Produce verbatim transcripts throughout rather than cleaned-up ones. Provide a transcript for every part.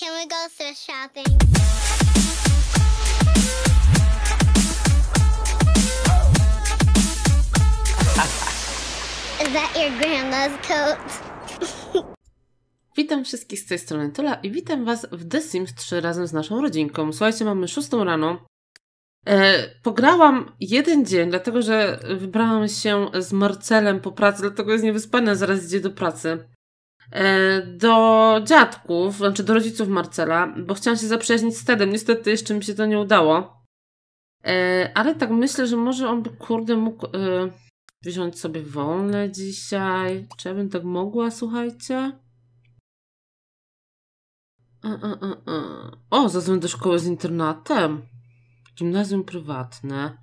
Can we go thrift shopping? Is that your grandma's coat? Witam wszystkich z tej strony Tola i witam was w The Sims trzy razem z naszą rodzinką. Słuchajcie, mamy szóstą rano. E, pograłam jeden dzień, dlatego że wybrałam się z Marcelem po pracy, dlatego jest niewyspana, zaraz idzie do pracy. E, do dziadków, znaczy do rodziców Marcela, bo chciałam się zaprzyjaźnić z Tedem. Niestety jeszcze mi się to nie udało. E, ale tak myślę, że może on by, kurde, mógł e, wziąć sobie wolne dzisiaj. Czy ja bym tak mogła, słuchajcie? A, a, a, a. O, zadzwoń do szkoły z internatem. Gimnazjum prywatne.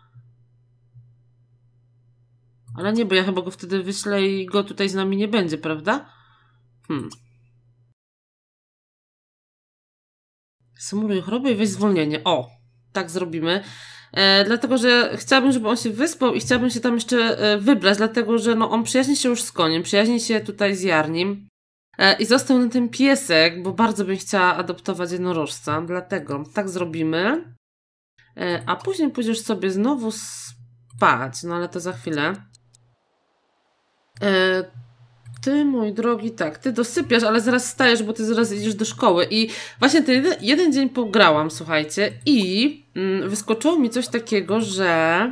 Ale nie, bo ja chyba go wtedy wyślę i go tutaj z nami nie będzie, prawda? Hmm. Symuluj chorobę i weź zwolnienie. O, tak zrobimy. E, dlatego, że chciałabym, żeby on się wyspał i chciałabym się tam jeszcze e, wybrać, dlatego, że no, on przyjaźni się już z koniem, przyjaźni się tutaj z Jarnim. E, I został na ten piesek, bo bardzo bym chciała adoptować jednorożca. Dlatego tak zrobimy. E, a później pójdziesz sobie znowu spać. No ale to za chwilę. E, ty, mój drogi, tak, ty dosypiasz, ale zaraz wstajesz, bo ty zaraz idziesz do szkoły. I właśnie ten jeden, jeden dzień pograłam, słuchajcie. I mm, wyskoczyło mi coś takiego, że...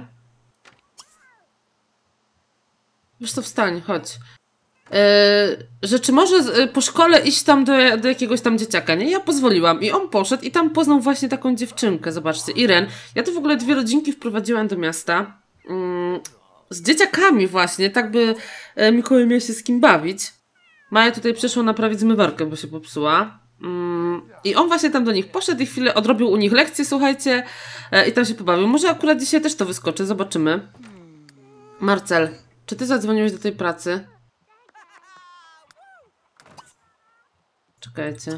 Wiesz co, wstań, chodź. Yy, że czy może yy, po szkole iść tam do, do jakiegoś tam dzieciaka, nie? Ja pozwoliłam i on poszedł i tam poznał właśnie taką dziewczynkę, zobaczcie, Iren. Ja tu w ogóle dwie rodzinki wprowadziłam do miasta yy, z dzieciakami właśnie, tak by yy, Mikołaj miał się z kim bawić. Maja tutaj przyszła naprawić zmywarkę, bo się popsuła. Yy, I on właśnie tam do nich poszedł i chwilę odrobił u nich lekcję, słuchajcie, yy, i tam się pobawił. Może akurat dzisiaj też to wyskoczy, zobaczymy. Marcel, czy ty zadzwoniłeś do tej pracy? Czekajcie.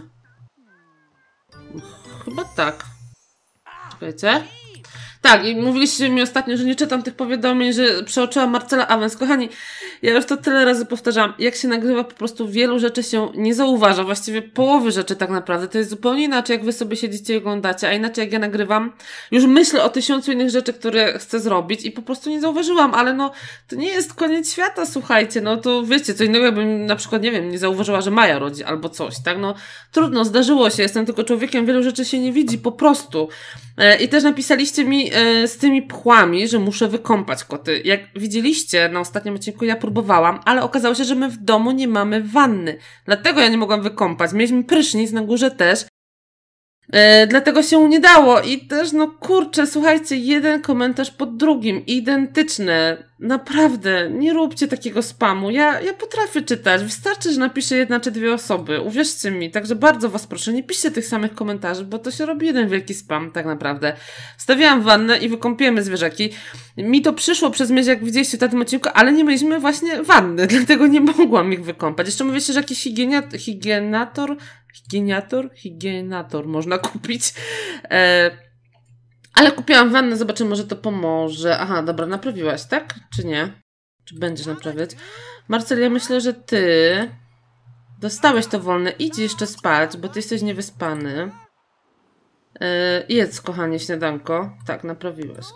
Chyba tak. Czekajcie. Tak, i mówiliście mi ostatnio, że nie czytam tych powiadomień, że przeoczyłam Marcela Awens. Kochani, ja już to tyle razy powtarzałam. Jak się nagrywa, po prostu wielu rzeczy się nie zauważa. Właściwie połowy rzeczy tak naprawdę. To jest zupełnie inaczej, jak wy sobie siedzicie i oglądacie, a inaczej jak ja nagrywam. Już myślę o tysiącu innych rzeczy, które chcę zrobić i po prostu nie zauważyłam, ale no, to nie jest koniec świata, słuchajcie. No to wiecie, co innego, jakbym na przykład, nie wiem, nie zauważyła, że Maja rodzi albo coś, tak? No trudno, zdarzyło się. Jestem tylko człowiekiem, wielu rzeczy się nie widzi, po prostu. E, I też napisaliście mi z tymi pchłami, że muszę wykąpać koty. Jak widzieliście na ostatnim odcinku, ja próbowałam, ale okazało się, że my w domu nie mamy wanny. Dlatego ja nie mogłam wykąpać. Mieliśmy prysznic na górze też. Yy, dlatego się nie dało. I też, no kurczę, słuchajcie, jeden komentarz pod drugim. Identyczne. Naprawdę, nie róbcie takiego spamu. Ja, ja potrafię czytać. Wystarczy, że napiszę jedna czy dwie osoby. Uwierzcie mi. Także bardzo was proszę, nie piszcie tych samych komentarzy, bo to się robi jeden wielki spam, tak naprawdę. Wstawiałam wannę i wykąpiemy zwierzaki. Mi to przyszło przez myśl, jak widzieliście w tym odcinku, ale nie mieliśmy właśnie wanny, dlatego nie mogłam ich wykąpać. Jeszcze mówicie, że jakiś higieniator, higienator, higienator, higienator można kupić. E Ale kupiłam wannę, zobaczymy, może to pomoże. Aha, dobra, naprawiłaś, tak? Czy nie? Czy będziesz naprawiać? Marcel, ja myślę, że ty dostałeś to wolne. Idź jeszcze spać, bo ty jesteś niewyspany. Yy, jedz, kochanie, śniadanko. Tak, naprawiłeś.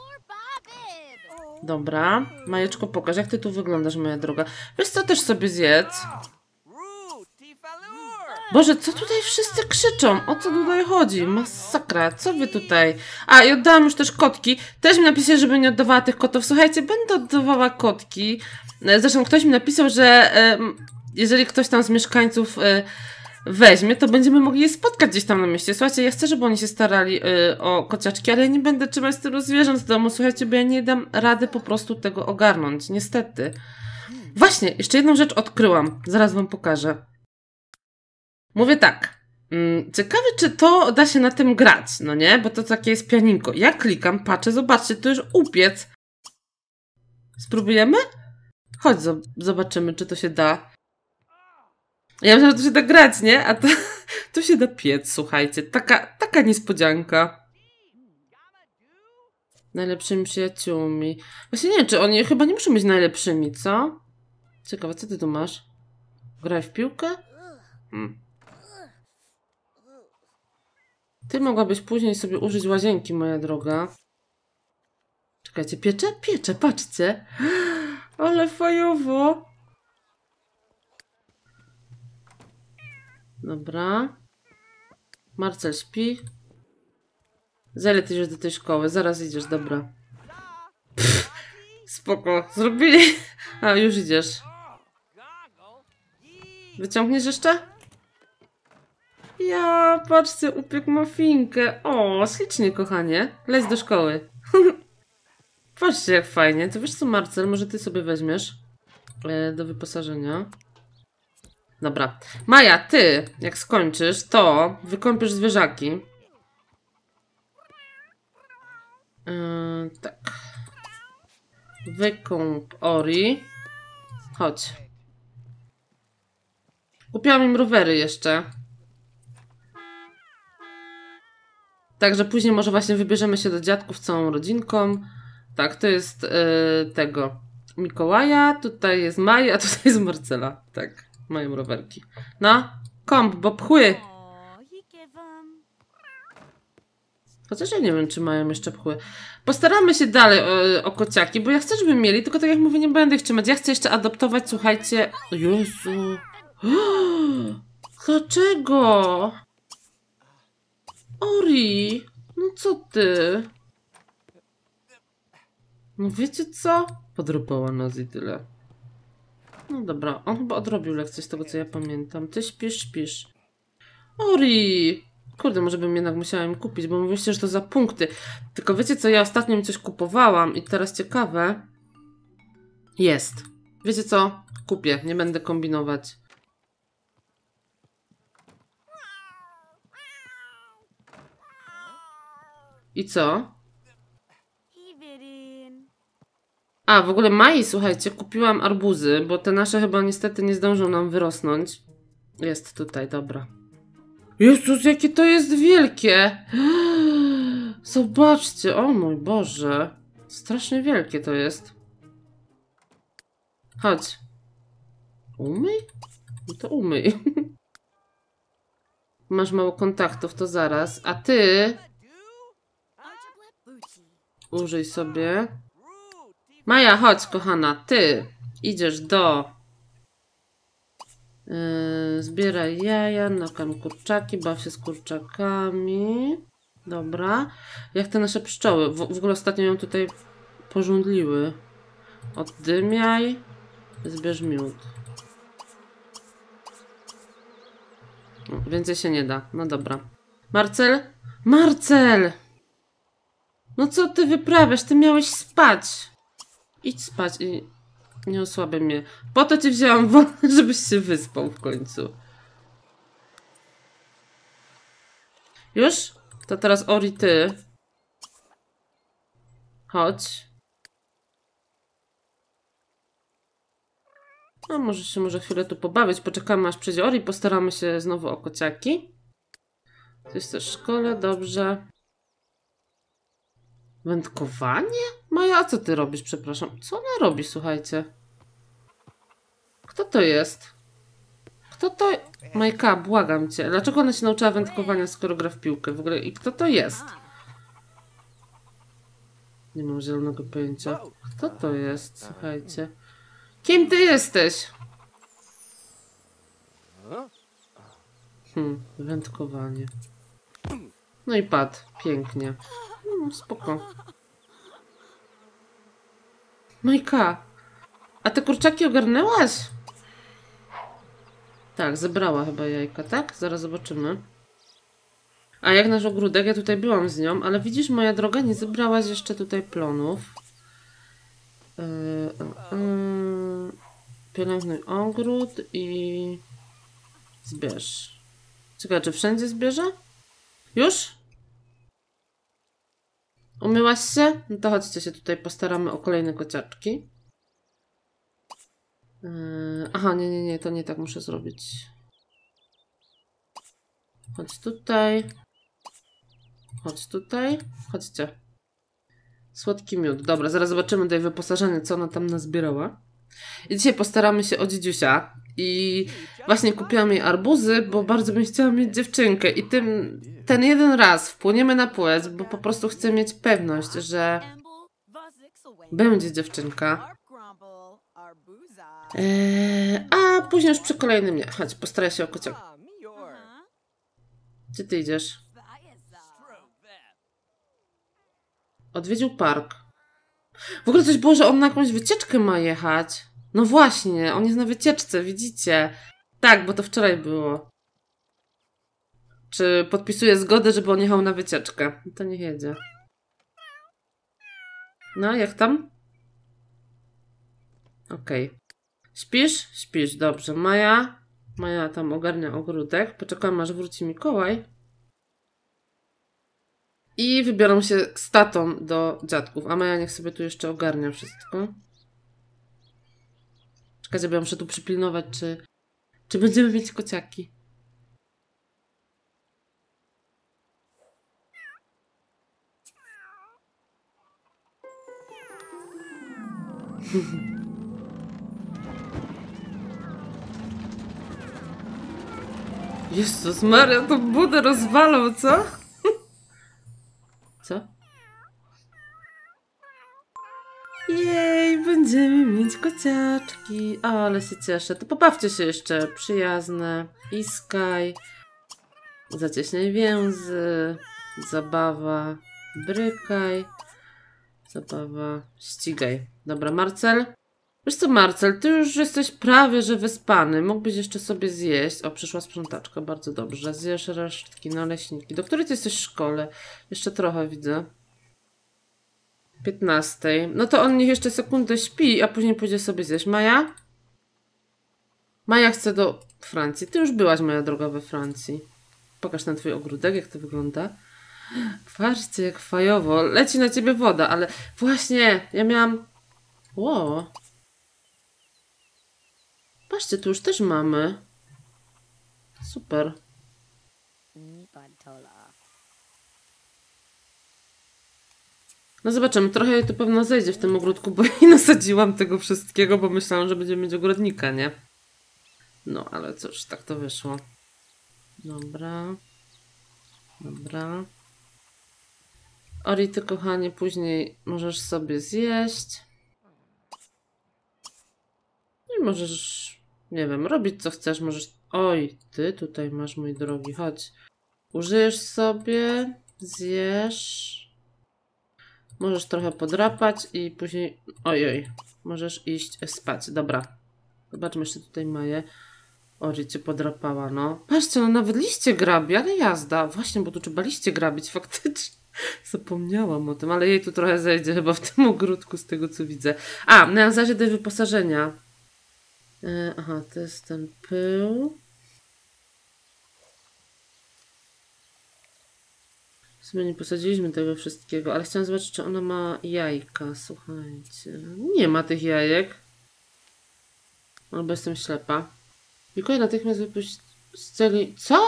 Dobra. Majeczko, pokaż, jak ty tu wyglądasz, moja droga. Wiesz co, też sobie zjedz. Boże, co tutaj wszyscy krzyczą? O co tutaj chodzi? Masakra, co wy tutaj? A, i oddałam już też kotki. Też mi napisali, żebym nie oddawała tych kotów. Słuchajcie, będę oddawała kotki. Zresztą ktoś mi napisał, że e, jeżeli ktoś tam z mieszkańców e, weźmie, to będziemy mogli je spotkać gdzieś tam na mieście. Słuchajcie, ja chcę, żeby oni się starali e, o kociaczki, ale ja nie będę trzymać tylu zwierząt w domu. Słuchajcie, bo ja nie dam rady po prostu tego ogarnąć. Niestety. Właśnie, jeszcze jedną rzecz odkryłam. Zaraz wam pokażę. Mówię tak, hmm, ciekawe czy to da się na tym grać, no nie? Bo to takie jest pianinko. Ja klikam, patrzę, zobaczcie, to już upiec. Spróbujemy? Chodź, zobaczymy, czy to się da. Ja myślę, że to się da grać, nie? A to, to się da piec, słuchajcie. Taka, taka niespodzianka. Najlepszymi przyjaciółmi. Właśnie nie wiem, czy oni chyba nie muszą być najlepszymi, co? Ciekawe, co ty tu masz? Graj w piłkę? Hmm. Ty mogłabyś później sobie użyć łazienki, moja droga. Czekajcie, piecze? Piecze, patrzcie. Ale fajowo. Dobra. Marcel śpi. Za ile ty idziesz do tej szkoły? Zaraz idziesz, dobra. Pff, spoko, zrobili. A, już idziesz. Wyciągniesz jeszcze? Ja, patrzcie, upiekł mafinkę. O, ślicznie, kochanie. Leć do szkoły. Patrzcie, jak fajnie. To wiesz co, Marcel, może ty sobie weźmiesz e, do wyposażenia. Dobra. Maja, ty, jak skończysz, to wykąpiesz zwierzaki. Yy, tak. Wykąp Ori. Chodź. Kupiłam im rowery jeszcze. Także później może właśnie wybierzemy się do dziadków całą rodzinką. Tak, to jest yy, tego Mikołaja, tutaj jest Maja, a tutaj jest Marcela. Tak, mają rowerki. No, komp, bo pchły. Chociaż ja nie wiem, czy mają jeszcze pchły. Postaramy się dalej o, o kociaki, bo ja chcę, żeby mieli, tylko tak jak mówię, nie będę ich trzymać. Ja chcę jeszcze adoptować, słuchajcie. Jezu. Dlaczego? Ori, no co ty? No wiecie co? Podrupała nas i tyle. No dobra, on chyba odrobił lekcję z tego, co ja pamiętam. Ty śpisz, śpisz. Ori! Kurde, może bym jednak musiała im kupić, bo mówiliście, że to za punkty. Tylko wiecie co, ja ostatnio mi coś kupowałam i teraz ciekawe. Jest. Wiecie co? Kupię, nie będę kombinować. I co? A, w ogóle Mai, słuchajcie, kupiłam arbuzy, bo te nasze chyba niestety nie zdążą nam wyrosnąć. Jest tutaj, dobra. Jezus, jakie to jest wielkie! Zobaczcie, o mój Boże. Strasznie wielkie to jest. Chodź. Umyj? No to umyj. Masz mało kontaktów, to zaraz. A ty... Użyj sobie. Maja, chodź, kochana. Ty idziesz do... Yy, zbieraj jaja, nakarm kurczaki, baw się z kurczakami. Dobra. Jak te nasze pszczoły. W, w ogóle ostatnio ją tutaj pożądliły. Oddymiaj. Zbierz miód. No, więcej się nie da. No dobra. Marcel? Marcel! No co ty wyprawiasz? Ty miałeś spać. Idź spać i nie osłabiaj mnie. Po to cię wzięłam wolę, żebyś się wyspał w końcu. Już? To teraz Ori, ty. Chodź. No może się może chwilę tu pobawić. Poczekamy aż przyjdzie Ori. Postaramy się znowu o kociaki. To jest też w szkole, dobrze. Wędkowanie? Maja, a co ty robisz, przepraszam? Co ona robi, słuchajcie? Kto to jest? Kto to... Majka, błagam cię. Dlaczego ona się nauczyła wędkowania, skoro gra w piłkę w ogóle? I kto to jest? Nie mam zielonego pojęcia. Kto to jest, słuchajcie? Kim ty jesteś? Hmm, wędkowanie. No i padł. Pięknie. Hmm, spoko. Majka, a te kurczaki ogarnęłaś? Tak, zebrała chyba jajka, tak? Zaraz zobaczymy. A jak nasz ogródek, ja tutaj byłam z nią, ale widzisz, moja droga, nie zebrałaś jeszcze tutaj plonów. Yy, yy, yy. Pielęgnuj ogród i zbierz. Czekaj, czy wszędzie zbierze? Już? Umyłaś się? No to chodźcie się tutaj postaramy o kolejne kociaczki. Yy, aha, nie, nie, nie, to nie tak muszę zrobić. Chodź tutaj. Chodź tutaj. Chodźcie. Słodki miód. Dobra, zaraz zobaczymy tutaj wyposażenie, co ona tam nazbierała. I dzisiaj postaramy się o dziedziusia. i właśnie kupiłam jej arbuzy, bo bardzo bym chciała mieć dziewczynkę i tym, ten jeden raz wpłyniemy na płeć, bo po prostu chcę mieć pewność, że będzie dziewczynka. Eee, a później już przy kolejnym nie. Chodź, postaraj się o kociak. Gdzie ty idziesz? Odwiedził park. W ogóle coś było, że on na jakąś wycieczkę ma jechać. No właśnie, on jest na wycieczce, widzicie? Tak, bo to wczoraj było. Czy podpisuje zgodę, żeby on jechał na wycieczkę? To niech jedzie. No, jak tam? Okej. Okay. Śpisz? Śpisz, dobrze. Maja? Maja tam ogarnia ogródek. Poczekam, aż wróci Mikołaj. I wybiorą się z tatą do dziadków. A Maja niech sobie tu jeszcze ogarnia wszystko. Czekajcie, bo ja muszę tu przypilnować, czy, czy będziemy mieć kociaki. Jezus Maria, to budę rozwalał, co? Co? Jej, będziemy mieć kociaczki. O, ale się cieszę. To pobawcie się jeszcze. Przyjazne. Iskaj. Zacieśniaj więzy. Zabawa. Brykaj. Zabawa. Ścigaj. Dobra, Marcel. Wiesz co, Marcel, ty już jesteś prawie, że wyspany. Mógłbyś jeszcze sobie zjeść. O, przyszła sprzątaczka. Bardzo dobrze. Zjesz resztki, naleśniki. Do której ty jesteś w szkole? Jeszcze trochę widzę. piętnastej. No to on niech jeszcze sekundę śpi, a później pójdzie sobie zjeść. Maja? Maja chce do Francji. Ty już byłaś, moja droga, we Francji. Pokaż ten twój ogródek, jak to wygląda. Patrzcie, jak fajowo. Leci na ciebie woda, ale właśnie, ja miałam... Ło. Patrzcie, tu już też mamy. Super. No zobaczymy, trochę jej to pewno zejdzie w tym ogródku, bo jej nasadziłam tego wszystkiego, bo myślałam, że będziemy mieć ogrodnika, nie? No, ale cóż, tak to wyszło. Dobra. Dobra. Ori, ty kochanie, później możesz sobie zjeść. I możesz, nie wiem, robić co chcesz, możesz... Oj, ty tutaj masz, mój drogi, chodź. Użyjesz sobie, zjesz... Możesz trochę podrapać i później... Ojoj, możesz iść spać. Dobra. Zobaczmy jeszcze tutaj Maję. Ori cię podrapała, no. Patrzcie, no nawet liście grabi, ale jazda. Właśnie, bo tu trzeba liście grabić, faktycznie. Zapomniałam o tym, ale jej tu trochę zejdzie chyba w tym ogródku, z tego co widzę. A, na zasadzie do wyposażenia. E, aha, to jest ten pył. W sumie nie posadziliśmy tego wszystkiego, ale chciałam zobaczyć, czy ona ma jajka. Słuchajcie. Nie ma tych jajek. Albo jestem ślepa. Mikołaj natychmiast wypuść z celi... Co?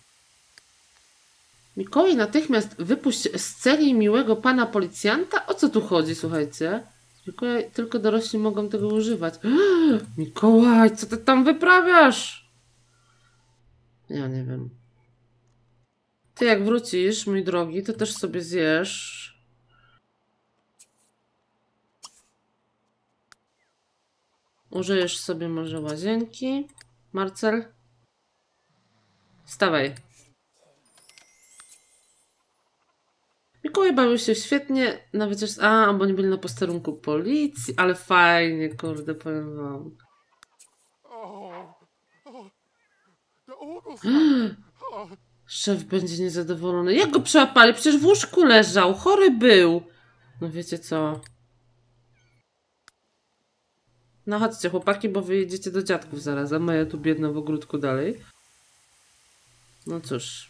Mikołaj natychmiast wypuść z celi miłego pana policjanta? O co tu chodzi, słuchajcie? Mikołaj, tylko dorośli mogą tego używać. Mikołaj, co ty tam wyprawiasz? Ja nie wiem. Ty jak wrócisz, mój drogi, to też sobie zjesz. Użyjesz sobie może łazienki. Marcel? Wstawaj. Mikołaj bawił się świetnie na wycieczce. A, bo nie byli na posterunku policji, ale fajnie, kurde, powiem wam. Szef będzie niezadowolony. Jak go przełapali? Przecież w łóżku leżał. Chory był. No wiecie co? No chodźcie chłopaki, bo wy jedziecie do dziadków zaraz. A Maja tu biedna w ogródku dalej. No cóż.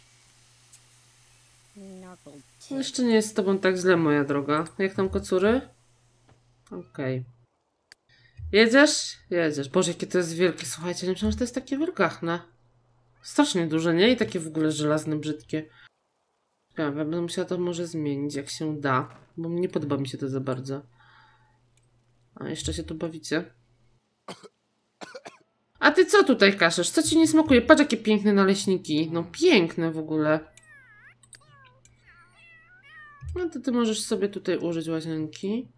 No jeszcze nie jest z tobą tak źle, moja droga. Jak tam kocury? Okej. Okay. Jedziesz? Jedziesz. Boże, jakie to jest wielkie. Słuchajcie, nie myślałam, że to jest takie wielgachne. Strasznie duże, nie? I takie w ogóle żelazne, brzydkie. Ja będę musiała to może zmienić, jak się da. Bo nie podoba mi się to za bardzo. A jeszcze się tu bawicie. A ty co tutaj kaszesz? Co ci nie smakuje? Patrz jakie piękne naleśniki. No piękne w ogóle. No to ty możesz sobie tutaj użyć łazienki.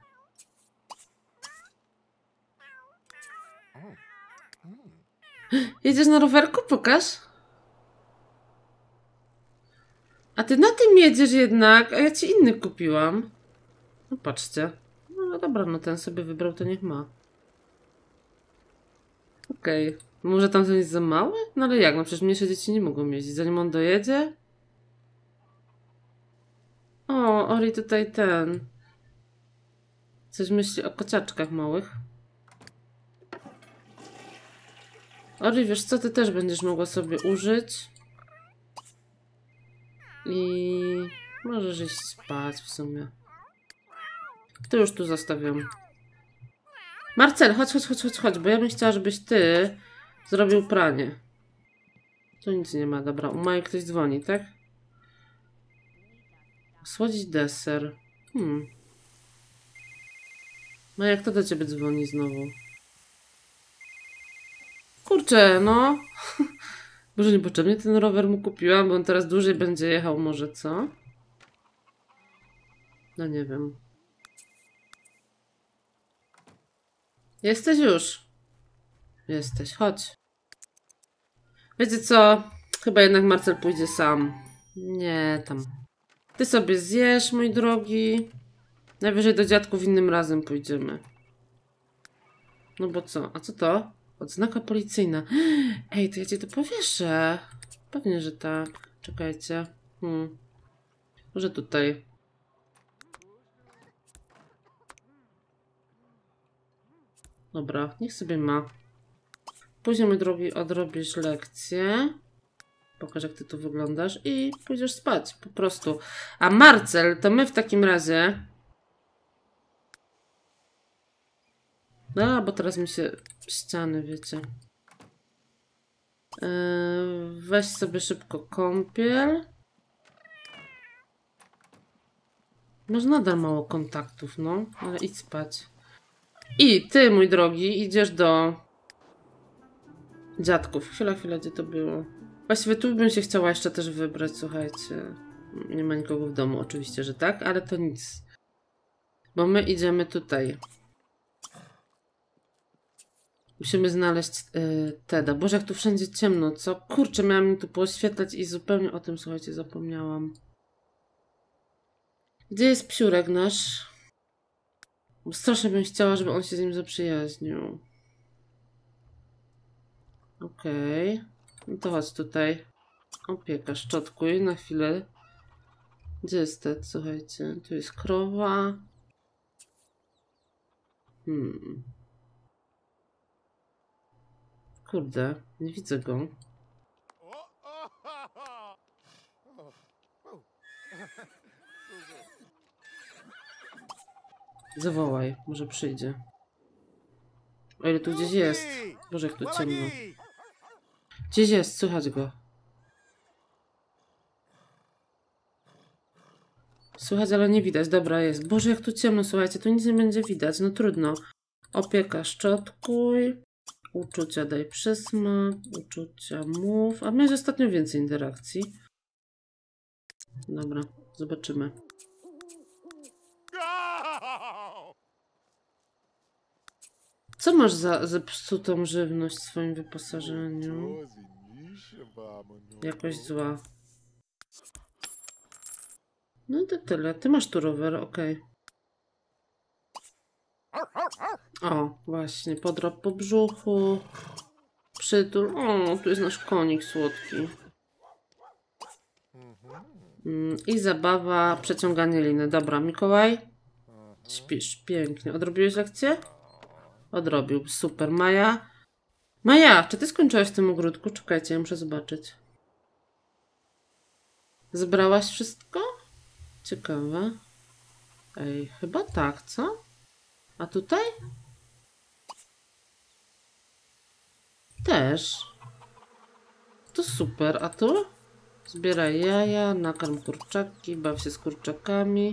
Jedziesz na rowerku? Pokaż. A ty na tym jedziesz jednak, a ja ci inny kupiłam. No patrzcie. No dobra, no ten sobie wybrał, to niech ma. Okej. Okay. Może tamten jest za mały? No ale jak? No przecież mniejsze dzieci nie mogą jeździć. Zanim on dojedzie? O, Ori tutaj ten. Coś myśli o kociaczkach małych. Ori, wiesz co? Ty też będziesz mogła sobie użyć. I możesz iść spać w sumie. To już tu zostawiam. Marcel, chodź, chodź, chodź, chodź, chodź, bo ja bym chciała, żebyś ty zrobił pranie. Tu nic nie ma, dobra. U Maji ktoś dzwoni, tak? Słodzić deser. Hmm. Maja, kto do ciebie dzwoni znowu? Kurczę, no. Może niepotrzebnie ten rower mu kupiłam, bo on teraz dłużej będzie jechał, może co? No nie wiem. Jesteś już? Jesteś, chodź. Wiecie co? Chyba jednak Marcel pójdzie sam. Nie, tam. Ty sobie zjesz, mój drogi. Najwyżej do dziadków innym razem pójdziemy. No bo co? A co to? Odznaka policyjna. Ej, to ja cię to powieszę. Pewnie, że tak. Czekajcie. Hmm. Może tutaj. Dobra, niech sobie ma. Później, mój drogi, odrobisz lekcję. Pokaż, jak ty tu wyglądasz i pójdziesz spać, po prostu. A Marcel, to my w takim razie... No, bo teraz mi się ściany, wiecie. Yy, weź sobie szybko kąpiel. Masz nadal mało kontaktów, no, ale idź spać. I ty, mój drogi, idziesz do dziadków. Chwila, chwila, gdzie to było? Właściwie tu bym się chciała jeszcze też wybrać, słuchajcie. Nie ma nikogo w domu, oczywiście, że tak, ale to nic. Bo my idziemy tutaj. Musimy znaleźć yy, Teda. Boże, jak tu wszędzie ciemno, co? Kurczę, miałam mi tu pooświetlać i zupełnie o tym, słuchajcie, zapomniałam. Gdzie jest psiurek nasz? Strasznie bym chciała, żeby on się z nim zaprzyjaźnił. Okej. Okay. No to chodź tutaj. Opieka, szczotkuj na chwilę. Gdzie jest Ted? Słuchajcie, tu jest krowa. Hmm. Kurde, nie widzę go. Zawołaj, może przyjdzie. O ile tu gdzieś jest. Boże, jak tu ciemno. Gdzieś jest, słychać go. Słychać, ale nie widać. Dobra, jest. Boże, jak tu ciemno, słuchajcie, tu nic nie będzie widać. No trudno. Opieka, szczotkuj. Uczucia daj przysmak. Uczucia mów. A miałeś ostatnio więcej interakcji. Dobra, zobaczymy. Co masz za zepsutą żywność w swoim wyposażeniu? Jakoś zła. No i to tyle. Ty masz tu rower, okej. Okay. O, właśnie. Podrop po brzuchu. Przytul. O, tu jest nasz konik słodki. Mm, I zabawa, przeciąganie liny. Dobra, Mikołaj. Śpisz pięknie. Odrobiłeś lekcję? Odrobił. Super. Maja? Maja, czy ty skończyłaś w tym ogródku? Czekajcie, ja muszę zobaczyć. Zebrałaś wszystko? Ciekawe. Ej, chyba tak, co? A tutaj? Też. To super. A tu? Zbieraj jaja, nakarm kurczaki, baw się z kurczakami.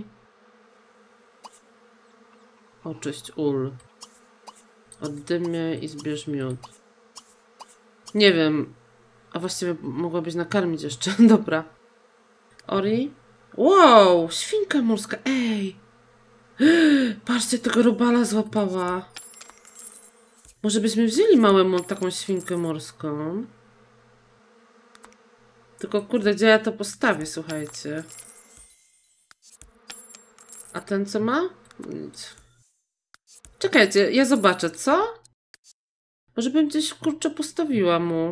Oczyść ul. Oddymiaj i zbierz miód. Nie wiem. A właściwie mogłabyś nakarmić jeszcze. Dobra. Ori? Wow! Świnka morska. Ej! Patrzcie, tego robala złapała. Może byśmy wzięli małemu taką świnkę morską. Tylko kurde, gdzie ja to postawię, słuchajcie. A ten co ma? Nic. Czekajcie, ja zobaczę, co? Może bym gdzieś kurczę postawiła mu.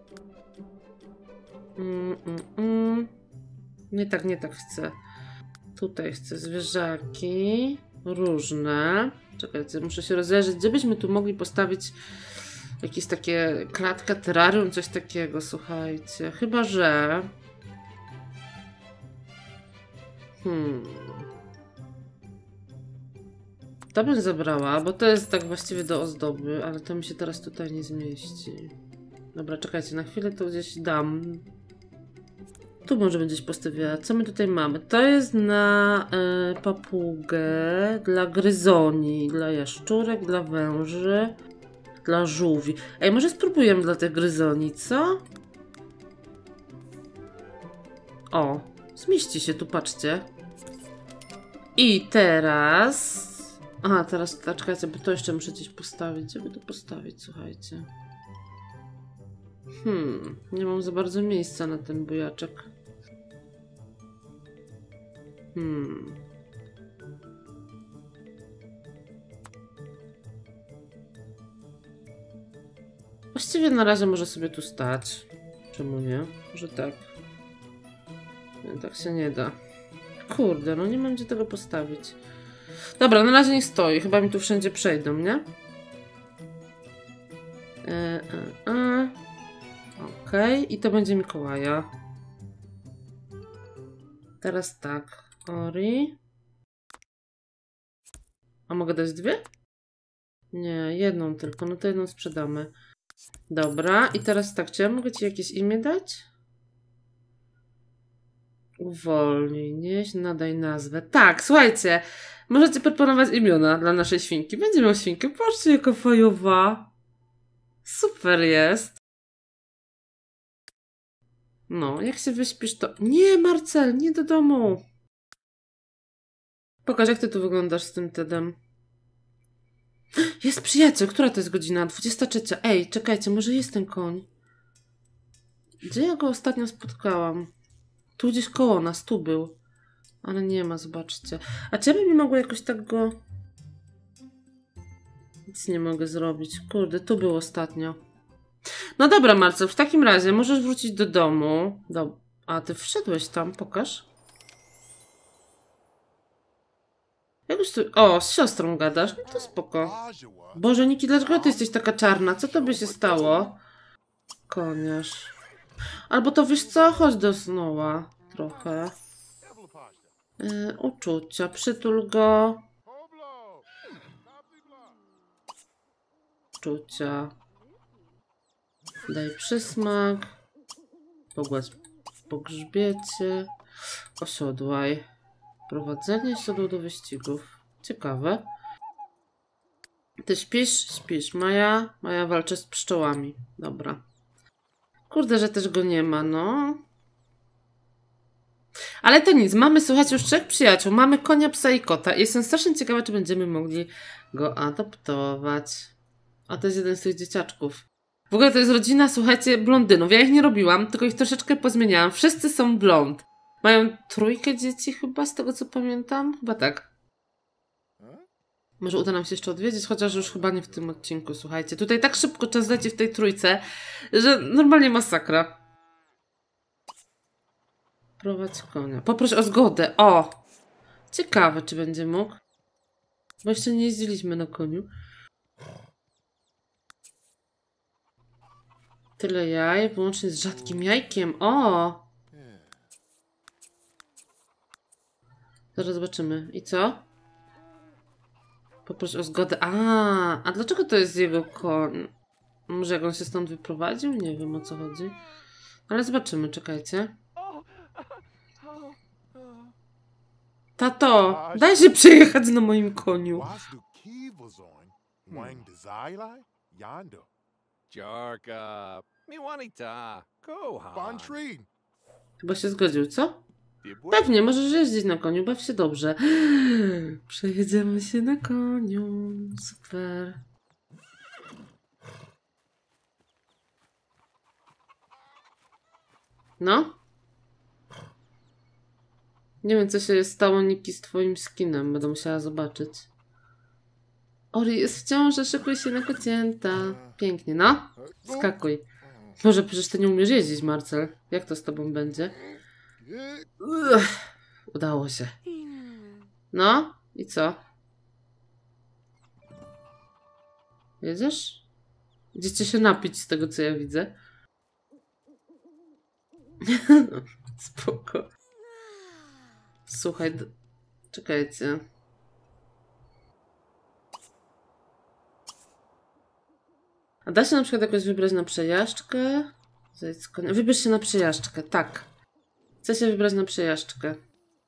Mm, mm, mm. Nie tak, nie tak chcę. Tutaj chcę zwierzaki. Różne. Czekajcie, muszę się rozejrzeć. Gdzie byśmy tu mogli postawić jakieś takie klatka, terrarium, coś takiego, słuchajcie. Chyba, że... Hmm... To bym zabrała, bo to jest tak właściwie do ozdoby, ale to mi się teraz tutaj nie zmieści. Dobra, czekajcie, na chwilę to gdzieś dam. Tu może gdzieś postawiła. Co my tutaj mamy? To jest na y, papugę, dla gryzoni, dla jaszczurek, dla węży, dla żółwi. Ej, może spróbujemy dla tych gryzoni, co? O, zmieści się tu, patrzcie. I teraz... Aha, teraz czekajcie, bo to jeszcze muszę gdzieś postawić. Gdzie by to postawić, słuchajcie. Hmm, nie mam za bardzo miejsca na ten bujaczek. Hmm. Właściwie na razie może sobie tu stać. Czemu nie? Może tak. Nie, tak się nie da. Kurde, no nie mam gdzie tego postawić. Dobra, na razie niech stoi. Chyba mi tu wszędzie przejdą, nie? E, e, e. Okej, okay. I to będzie Mikołaja. Teraz tak. Ori. A mogę dać dwie? Nie, jedną tylko. No to jedną sprzedamy. Dobra, i teraz tak. Czy ja mogę ci jakieś imię dać? Uwolnij, nieś, nadaj nazwę. Tak, słuchajcie. Możecie proponować imiona dla naszej świnki. Będzie miał świnkę. Patrzcie, jaka fajowa. Super jest. No, jak się wyśpisz, to... Nie, Marcel, nie do domu. Pokaż, jak ty tu wyglądasz z tym Tedem. Jest przyjaciel. Która to jest godzina? dwudziesta trzecia. Ej, czekajcie, może jest ten koń. Gdzie ja go ostatnio spotkałam? Tu gdzieś koło nas, tu był. Ale nie ma, zobaczcie. A czy ja bym nie mogła jakoś tak go... Nic nie mogę zrobić. Kurde, tu był ostatnio. No dobra, Marcel, w takim razie możesz wrócić do domu. Do... A, ty wszedłeś tam, pokaż. Jak już tu... O, z siostrą gadasz? No to spoko. Boże, Niki, dlaczego ty jesteś taka czarna? Co to by się stało? Koniarz. Albo to wiesz co? Chodź do Snowa. Trochę. Yy, uczucia. Przytul go. Uczucia. Daj przysmak. Pogładź po grzbiecie. Osiodłaj. Prowadzenie siodło do wyścigów. Ciekawe. Ty śpisz? Śpisz. Maja? Maja walczy z pszczołami. Dobra. Kurde, że też go nie ma, no. Ale to nic. Mamy, słuchajcie, już trzech przyjaciół. Mamy konia, psa i kota. I jestem strasznie ciekawa, czy będziemy mogli go adoptować. A to jest jeden z tych dzieciaczków. W ogóle to jest rodzina, słuchajcie, blondynów. Ja ich nie robiłam, tylko ich troszeczkę pozmieniałam. Wszyscy są blond. Mają trójkę dzieci chyba, z tego co pamiętam. Chyba tak. Może uda nam się jeszcze odwiedzić, chociaż już chyba nie w tym odcinku, słuchajcie. Tutaj tak szybko czas leci w tej trójce, że normalnie masakra. Prowadź konia. Poproś o zgodę. O! Ciekawe, czy będzie mógł. Bo jeszcze nie jeździliśmy na koniu. Tyle jaj, wyłącznie z rzadkim jajkiem. O! Zaraz zobaczymy. I co? Poproś o zgodę. A, a dlaczego to jest jego koń? Może jak on się stąd wyprowadził? Nie wiem, o co chodzi. Ale zobaczymy, czekajcie. Tato, daj się przejechać na moim koniu. Chyba się zgodził, co? Pewnie, możesz jeździć na koniu, baw się dobrze. Przejedziemy się na koniu. Super. No? Nie wiem, co się stało, Niki, z twoim skinem. Będę musiała zobaczyć. Ori jest w ciąży, szykuj się na kocięta. Pięknie, no? Skakuj. Może przecież ty nie umiesz jeździć, Marcel. Jak to z tobą będzie? Uch, udało się. No? I co? Jedziesz? Idziecie się napić z tego, co ja widzę. Spoko. Słuchaj, czekajcie. A da się na przykład jakoś wybrać na przejażdżkę? Zejdź z konia. Wybierz się na przejażdżkę, tak. Chcę się wybrać na przejażdżkę.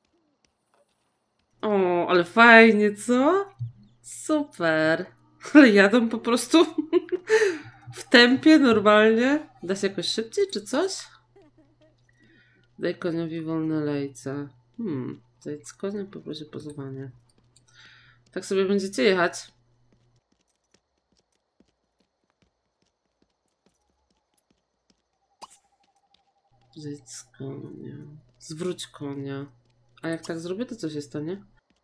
O, ale fajnie, co? Super. Ale jadą po prostu w tempie normalnie. Da się jakoś szybciej, czy coś? Daj koniowi wolne lejce. Hmm, zejdź z konia, poprosi pozowanie. Tak sobie będziecie jechać. Zejdź z konia. Zwróć konia. A jak tak zrobię, to co się stanie?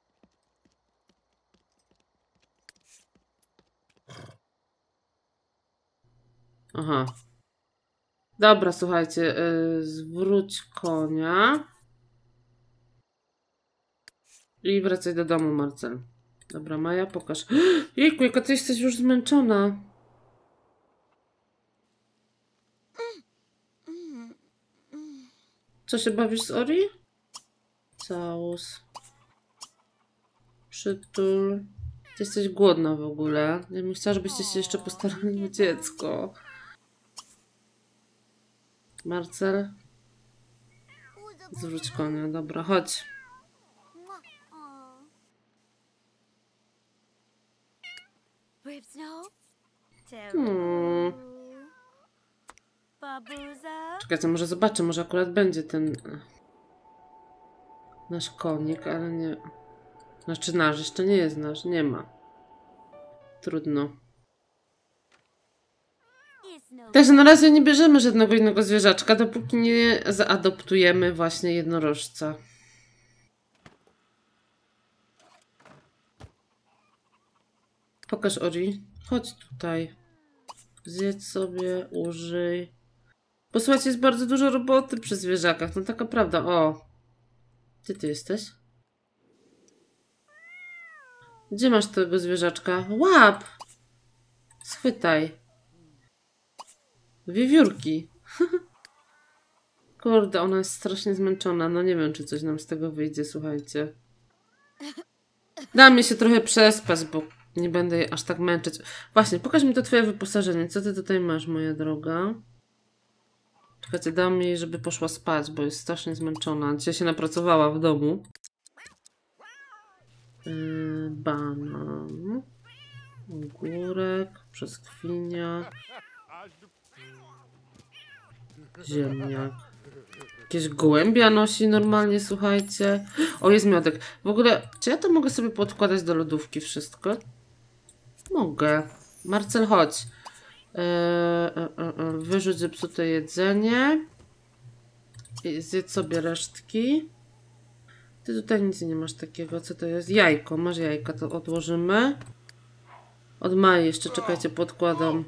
Aha. Dobra, słuchajcie. Yy, zwróć konia. I wracaj do domu, Marcel. Dobra, Maja, pokaż. Jejku, jaka ty jesteś już zmęczona. Co się bawisz z Ori? Całus. Przytul. Ty jesteś głodna w ogóle. Ja bym chciała, żebyście się jeszcze postarali o dziecko. Marcel. Zwróć konia. Dobra, chodź. Hmm. Czekajcie, może zobaczę, może akurat będzie ten nasz konik, ale nie. Znaczy nasz, jeszcze nie jest nasz, nie ma. Trudno. Także na razie nie bierzemy żadnego innego zwierzaczka, dopóki nie zaadoptujemy właśnie jednorożca. Pokaż, Ori. Chodź tutaj. Zjedz sobie, użyj. Posłuchajcie, jest bardzo dużo roboty przy zwierzakach. No taka prawda. O. Gdzie ty jesteś? Gdzie masz tego zwierzaczka? Łap! Schwytaj. Wiewiórki. Kurde, ona jest strasznie zmęczona. No nie wiem, czy coś nam z tego wyjdzie, słuchajcie. Da mi się trochę przespać, bo nie będę jej aż tak męczyć. Właśnie, pokaż mi to twoje wyposażenie. Co ty tutaj masz, moja droga? Czekajcie, dam jej, żeby poszła spać, bo jest strasznie zmęczona. Dzisiaj się napracowała w domu. Yy, banan. Ogórek. Brzoskwinia. Ziemniak. Jakieś gołębia nosi normalnie, słuchajcie. O, jest miodek. W ogóle, czy ja to mogę sobie podkładać do lodówki wszystko? Mogę. Marcel, chodź. Eee, e, e, wyrzuć zepsute jedzenie. I zjedz sobie resztki. Ty tutaj nic nie masz takiego. Co to jest? Jajko. Masz jajka, to odłożymy. Od Mai jeszcze, czekajcie, podkładam.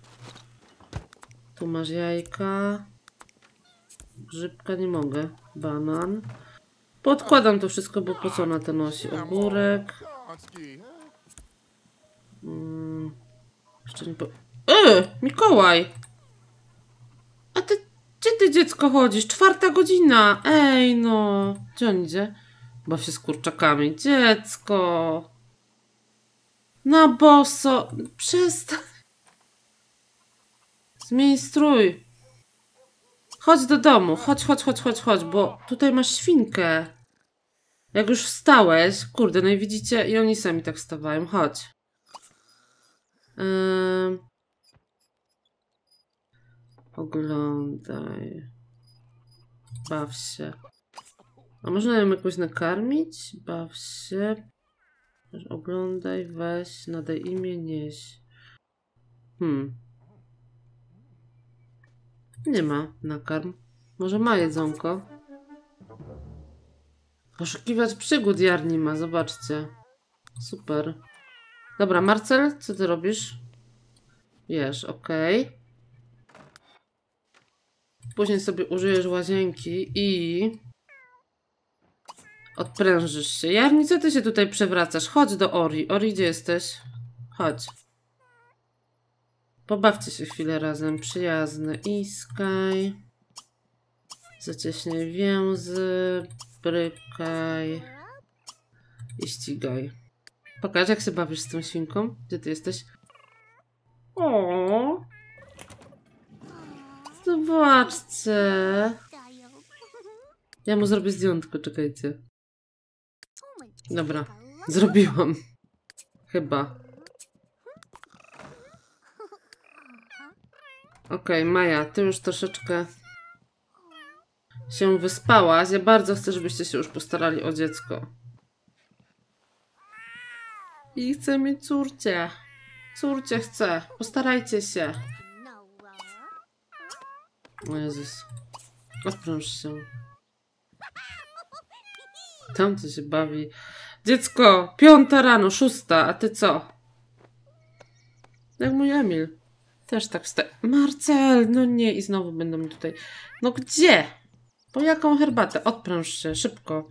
Tu masz jajka. Grzybka nie mogę. Banan. Podkładam to wszystko, bo po co ona to nosi? Ogórek. Hmm. Jeszcze nie po... Yy! Mikołaj! A ty... Gdzie ty, dziecko, chodzisz? Czwarta godzina! Ej, no! Gdzie on idzie? Baw się z kurczakami. Dziecko! Na boso! Przestań! Zmień strój! Chodź do domu, chodź, chodź, chodź, chodź, chodź, bo tutaj masz świnkę. Jak już wstałeś, kurde, no i widzicie, i oni sami tak wstawają, chodź. Yy... Oglądaj. Baw się. A można ją jakoś nakarmić? Baw się. Oglądaj, weź, nadaj imię, nieś. Hmm. Nie ma nakarm. Może ma jedzonko. Poszukiwać przygód Jarni ma, zobaczcie. Super. Dobra, Marcel, co ty robisz? Jesz, okej. Okay. Później sobie użyjesz łazienki i... odprężysz się. Jarni, co ty się tutaj przewracasz? Chodź do Ori. Ori, gdzie jesteś? Chodź. Pobawcie się chwilę razem. Przyjazne. Iskaj. Zacieśnij więzy. Brykaj. I ścigaj. Pokaż, jak się bawisz z tą świnką. Gdzie ty jesteś? O. Zobaczcie. Ja mu zrobię zdjątko, czekajcie. Dobra, zrobiłam. Chyba. Okej, okay, Maja, ty już troszeczkę się wyspałaś. Ja bardzo chcę, żebyście się już postarali o dziecko. I chcę mieć córcie. Córcie chcę. Postarajcie się. O Jezus. Odprąż się. Tam co się bawi. Dziecko, piąta rano, szósta, a ty co? Jak mój Emil. Też tak wstaje. Marcel, no nie, i znowu będą mi tutaj. No gdzie? Po jaką herbatę? Odprąż się, szybko.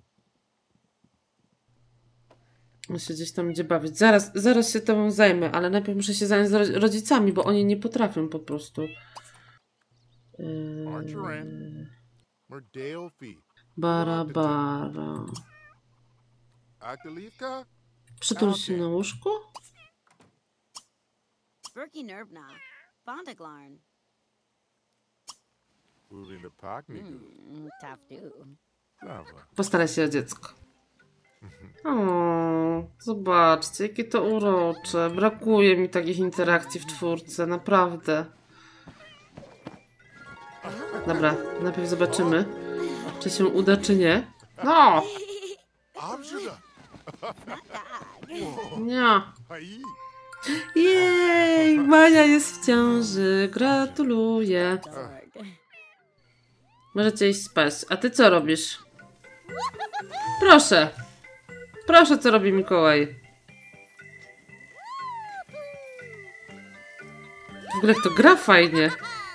Muszę się gdzieś tam gdzie bawić. Zaraz, zaraz się tobą zajmę, ale najpierw muszę się zająć rodzicami, bo oni nie potrafią po prostu. Yy... Bara, bara. Przytul się na łóżku? Postaraj się o dziecko. O, zobaczcie, jakie to urocze. Brakuje mi takich interakcji w czwórce, naprawdę. Dobra, najpierw zobaczymy, czy się uda, czy nie. No! Nie. Jej, Maja jest w ciąży. Gratuluję. Możecie iść spać. A ty co robisz? Proszę. Proszę, co robi Mikołaj. W ogóle to gra fajnie.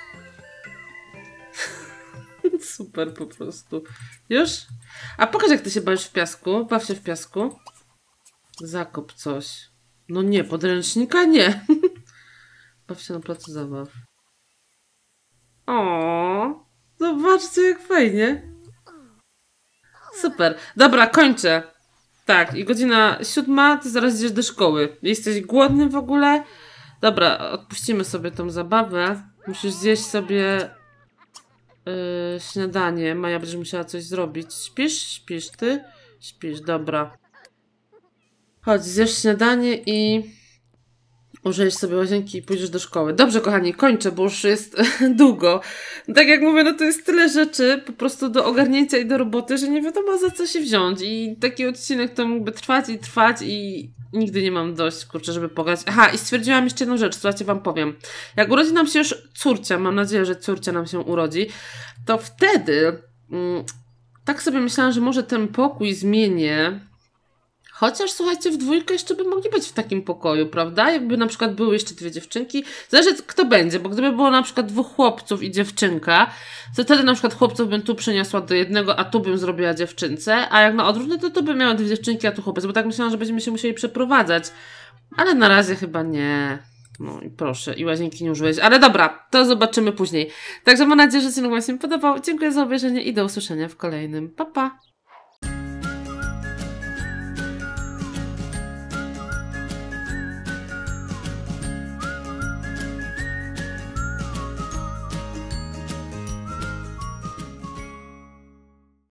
Super po prostu. Już? A pokaż, jak ty się bawisz w piasku. Baw się w piasku. Zakop coś. No nie, podręcznika nie. Baw się na placu zabaw. O, zobaczcie, jak fajnie. Super. Dobra, kończę. Tak, i godzina siódma, ty zaraz idziesz do szkoły. Jesteś głodny w ogóle? Dobra, odpuścimy sobie tą zabawę. Musisz zjeść sobie yy, śniadanie. Maja, będziesz musiała coś zrobić. Śpisz? Śpisz ty? Śpisz, dobra. Chodź, zjesz śniadanie i użyjesz sobie łazienki i pójdziesz do szkoły. Dobrze, kochani, kończę, bo już jest długo. Tak jak mówię, no to jest tyle rzeczy po prostu do ogarnięcia i do roboty, że nie wiadomo, za co się wziąć. I taki odcinek to mógłby trwać i trwać i nigdy nie mam dość, kurczę, żeby pograć. Aha, i stwierdziłam jeszcze jedną rzecz, słuchajcie, wam powiem. Jak urodzi nam się już córcia, mam nadzieję, że córcia nam się urodzi, to wtedy mm, tak sobie myślałam, że może ten pokój zmienię. Chociaż, słuchajcie, w dwójkę jeszcze by mogli być w takim pokoju, prawda? Jakby na przykład były jeszcze dwie dziewczynki. Zależy, kto będzie, bo gdyby było na przykład dwóch chłopców i dziewczynka, to wtedy na przykład chłopców bym tu przeniosła do jednego, a tu bym zrobiła dziewczynce, a jak na odwrót, no to tu bym miała dwie dziewczynki, a tu chłopiec, bo tak myślałam, że będziemy się musieli przeprowadzać. Ale na razie chyba nie. No i proszę, i łazienki nie użyłeś. Ale dobra, to zobaczymy później. Także mam nadzieję, że się wam się podobał. Dziękuję za obejrzenie i do usłyszenia w kolejnym. Pa, pa!